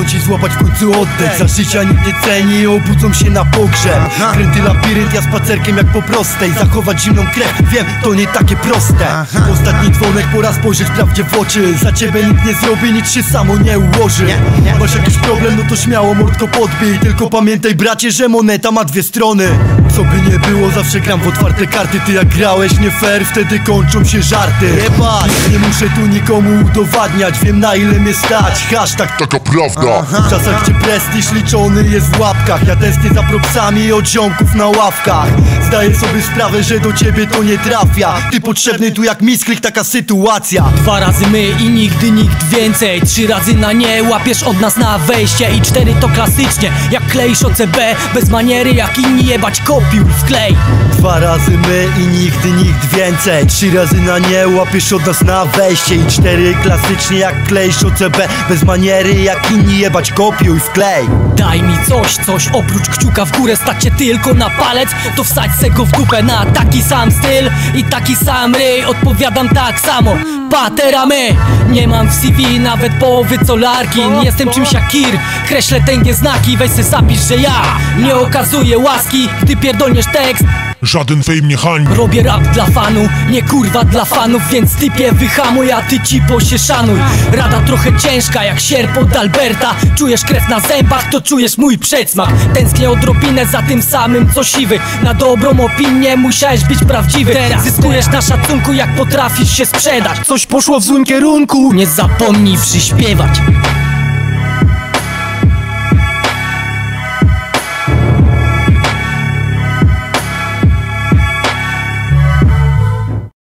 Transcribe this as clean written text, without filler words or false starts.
Pomóc i złapać w końcu oddech. Za życia nikt nie ceni i obudzą się na pogrzeb. Kręty labirynt, ja spacerkiem jak po prostej. Zachować zimną krew, wiem, to nie takie proste. Ostatni dzwonek, pora spojrzeć prawdzie w oczy. Za ciebie nikt nie zrobi, nic się samo nie ułoży. Masz jakiś problem, no to śmiało mordko podbij. Tylko pamiętaj bracie, że moneta ma dwie strony. Co by nie było, zawsze gram w otwarte karty. Ty jak grałeś nie fair, wtedy kończą się żarty. Nie muszę tu nikomu udowadniać, wiem na ile mnie stać. Hashtag taka prawda. W czasach gdzie prestiż liczony jest w łapkach, ja tęsknię za propsami od ziomków na ławkach. Zdaję sobie sprawę, że do ciebie to nie trafia. Ty potrzebny tu jak misklik, taka sytuacja. 2 razy my i nigdy nikt więcej. 3 razy na nie łapiesz od nas na wejście. I 4 to klasycznie, jak kleisz OCB. Bez maniery jak inni, jebać kopiuj wklej. 2 razy my i nigdy nikt więcej. 3 razy na nie łapiesz od nas na wejście. I 4 klasycznie jak kleisz OCB. Bez maniery jak inni, jebać kopiuj wklej. Daj mi coś oprócz kciuka w górę. Stać się tylko na palec, to wsadź se go w dupę. Na taki sam styl i taki sam ryj. Odpowiadam tak samo, patera my. Nie mam w CV nawet połowy co Larkin. Jestem czymś jak Kir, kreślę tęgie znaki. Weź se zapisz, że ja nie okazuję łaski, gdy pierdolniesz tekst. Żaden fame nie hańbi. Robię rap dla fanu, nie kurwa dla fanów. Więc typie wyhamuj, a ty cipo się szanuj. Rada trochę ciężka jak sierp od Alberta. Czujesz krew na zębach, to czujesz mój przedsmak. Tęsknię odrobinę za tym samym co siwy. Na dobrą opinię musiałeś być prawdziwy. Teraz zyskujesz na szacunku jak potrafisz się sprzedać. Coś poszło w złym kierunku, nie zapomnij przyśpiewać.